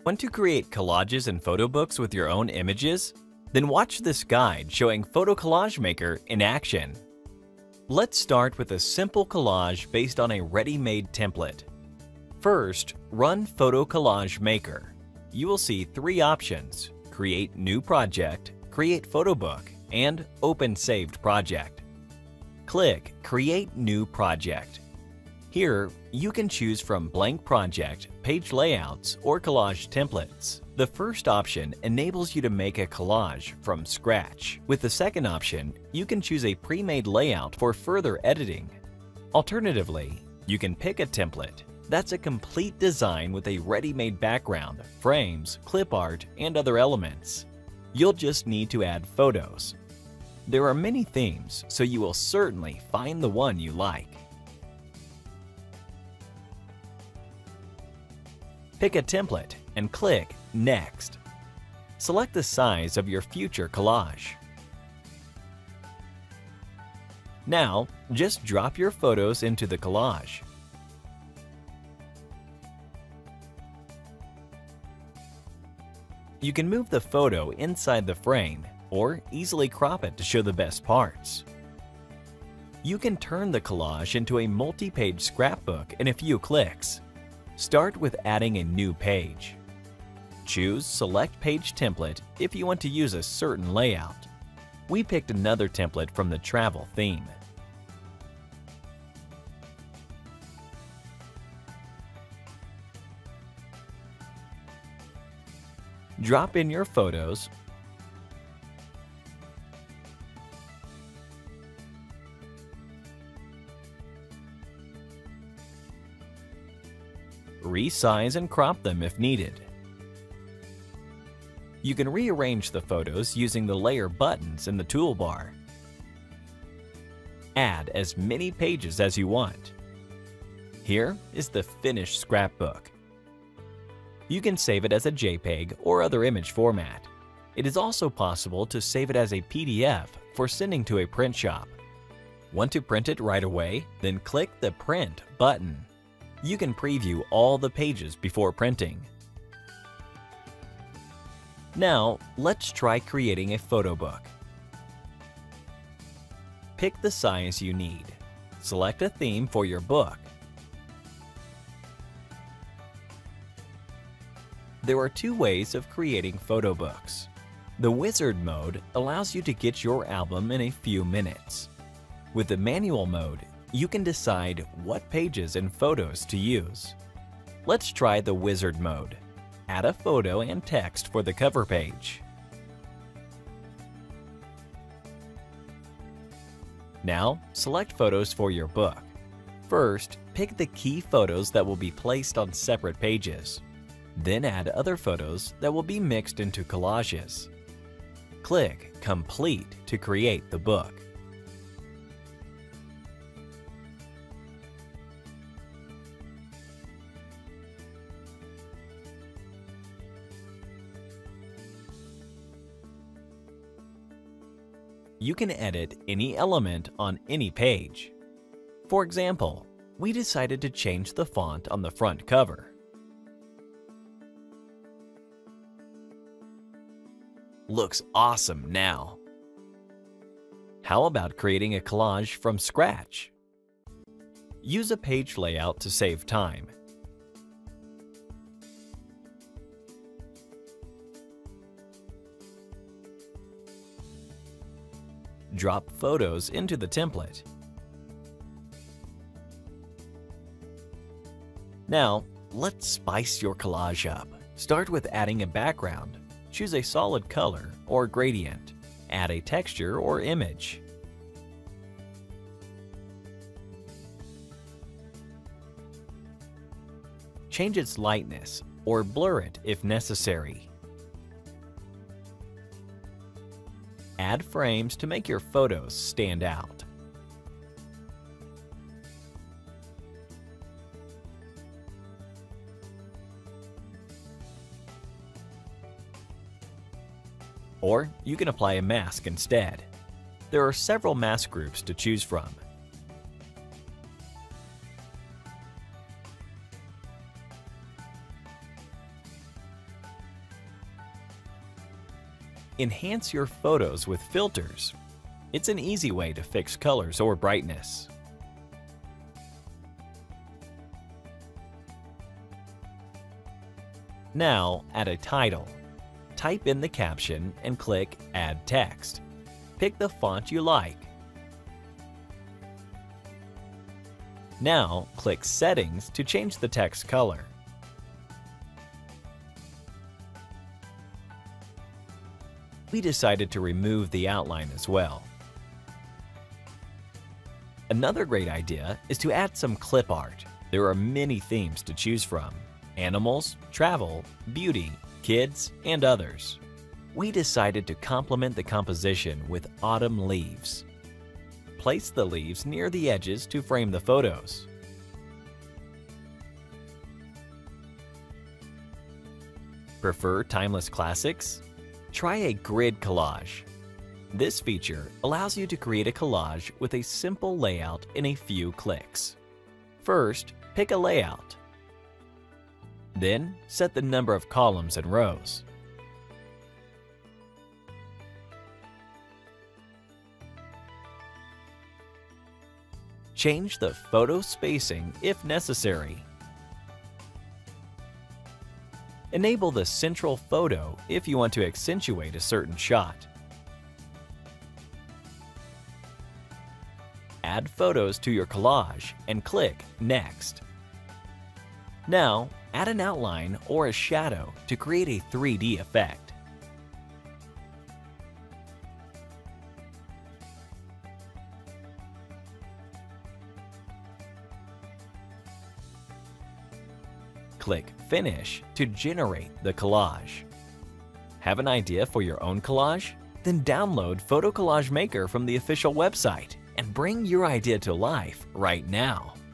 Want to create collages and photo books with your own images? Then watch this guide showing Collage Maker in action. Let's start with a simple collage based on a ready-made template. First, run Collage Maker. You will see three options: Create New Project, Create Photo Book, and Open Saved Project. Click Create New Project. Here, you can choose from blank project, page layouts, or collage templates. The first option enables you to make a collage from scratch. With the second option, you can choose a pre-made layout for further editing. Alternatively, you can pick a template. That's a complete design with a ready-made background, frames, clip art, and other elements. You'll just need to add photos. There are many themes, so you will certainly find the one you like. Pick a template and click Next. Select the size of your future collage. Now, just drop your photos into the collage. You can move the photo inside the frame or easily crop it to show the best parts. You can turn the collage into a multi-page scrapbook in a few clicks. Start with adding a new page. Choose Select Page Template if you want to use a certain layout. We picked another template from the travel theme. Drop in your photos, resize and crop them if needed. You can rearrange the photos using the layer buttons in the toolbar. Add as many pages as you want. Here is the finished scrapbook. You can save it as a JPEG or other image format. It is also possible to save it as a PDF for sending to a print shop. Want to print it right away? Then click the Print button. You can preview all the pages before printing. Now, let's try creating a photo book. Pick the size you need. Select a theme for your book. There are two ways of creating photo books. The wizard mode allows you to get your album in a few minutes. With the manual mode, you can decide what pages and photos to use. Let's try the wizard mode. Add a photo and text for the cover page. Now, select photos for your book. First, pick the key photos that will be placed on separate pages. Then add other photos that will be mixed into collages. Click Complete to create the book. You can edit any element on any page. For example, we decided to change the font on the front cover. Looks awesome now. How about creating a collage from scratch? Use a page layout to save time. Drop photos into the template. Now, let's spice your collage up. Start with adding a background. Choose a solid color or gradient. Add a texture or image. Change its lightness or blur it if necessary. Add frames to make your photos stand out. Or you can apply a mask instead. There are several mask groups to choose from. Enhance your photos with filters. It's an easy way to fix colors or brightness. Now add a title. Type in the caption and click Add Text. Pick the font you like. Now click Settings to change the text color. We decided to remove the outline as well. Another great idea is to add some clip art. There are many themes to choose from: animals, travel, beauty, kids, and others. We decided to complement the composition with autumn leaves. Place the leaves near the edges to frame the photos. Prefer timeless classics? Try a grid collage. This feature allows you to create a collage with a simple layout in a few clicks. First, pick a layout. Then, set the number of columns and rows. Change the photo spacing if necessary. Enable the central photo if you want to accentuate a certain shot. Add photos to your collage and click Next. Now, add an outline or a shadow to create a 3D effect. Click Finish to generate the collage. Have an idea for your own collage? Then download Collage Maker from the official website and bring your idea to life right now.